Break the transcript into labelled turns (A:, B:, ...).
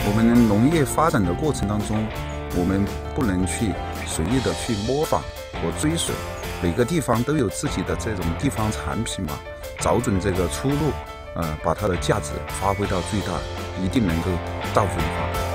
A: 我们农业发展的过程当中，我们不能去随意的去模仿和追随，每个地方都有自己的这种地方产品嘛，找准这个出路，把它的价值发挥到最大，一定能够大幅度发展。